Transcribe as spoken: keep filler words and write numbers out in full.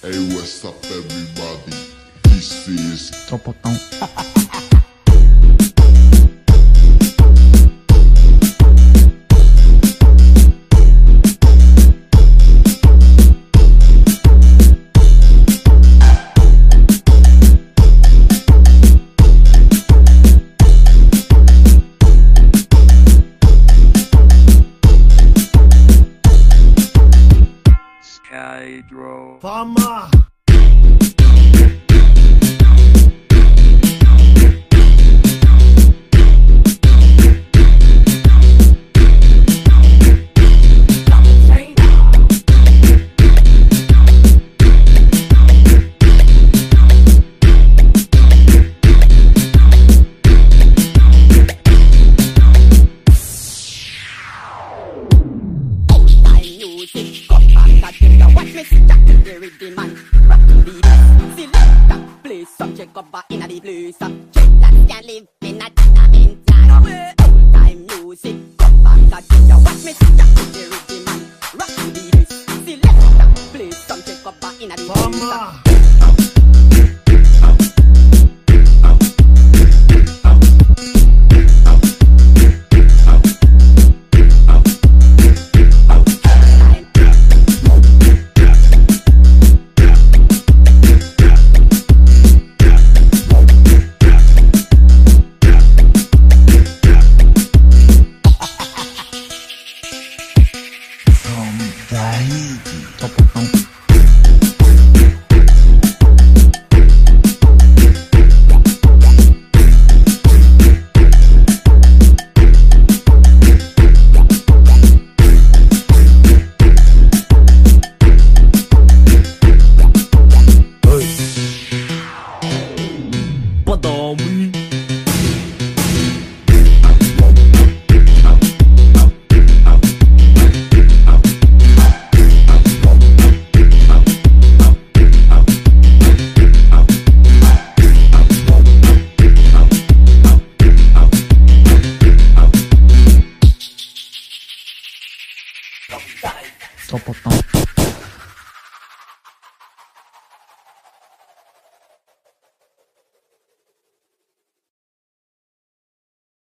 Hey, what's up, everybody? This is Tropotão. Hydro. Fama! Watch me stack the rhythm and rock to the beat. Select that place, subject cover inna the place. Check that can live in a tenement yard. Old time music, come back again. Watch me stack the rhythm and rock to the beat. Select that place, subject cover inna the place. Fama! Tropotão. Padami. Tropotão.